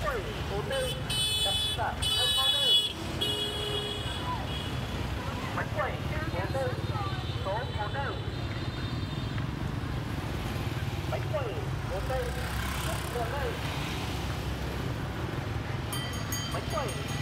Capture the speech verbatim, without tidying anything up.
quẩy bốn tư đặt sẵn hai hai tư bánh quẩy bốn tư số bốn tư bánh quẩy bốn tư bốn tư bánh quẩy